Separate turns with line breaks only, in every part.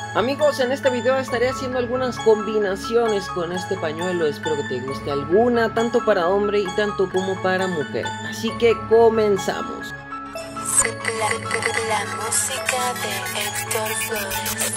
Amigos, en este video estaré haciendo algunas combinaciones con este pañuelo. Espero que te guste alguna, tanto para hombre y tanto como para mujer. Así que comenzamos.
La música de Héctor Flores.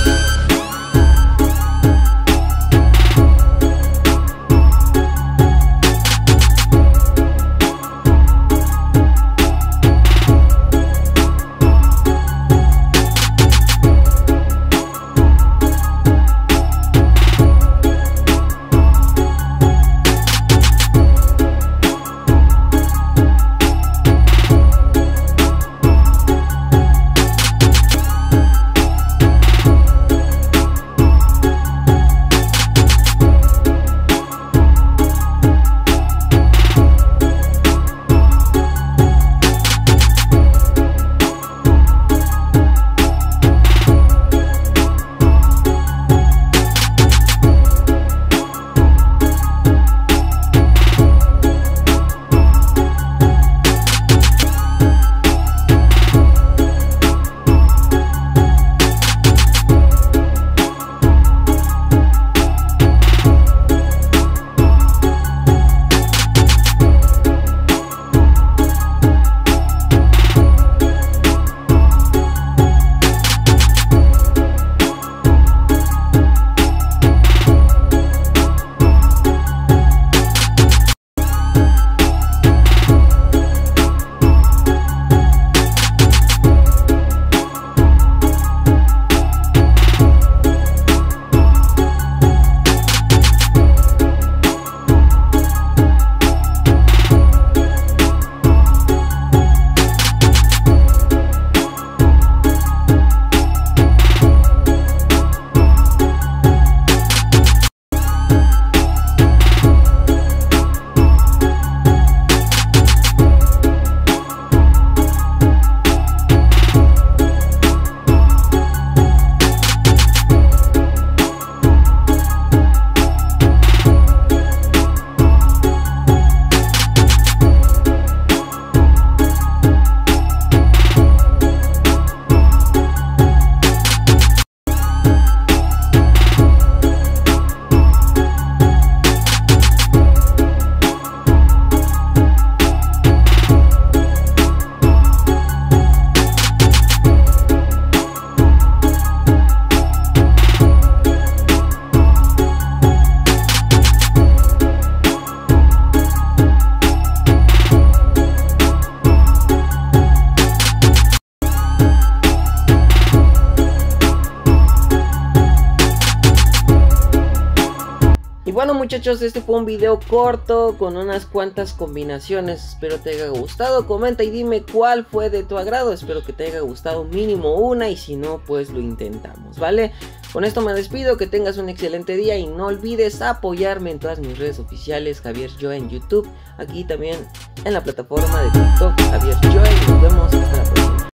Y bueno muchachos, este fue un video corto con unas cuantas combinaciones. Espero te haya gustado, comenta y dime cuál fue de tu agrado. Espero que te haya gustado mínimo una, y si no pues lo intentamos, ¿vale? Con esto me despido, que tengas un excelente día y no olvides apoyarme en todas mis redes oficiales, Javier Joe en YouTube, aquí también en la plataforma de TikTok, Javier Joe. Nos vemos hasta la próxima.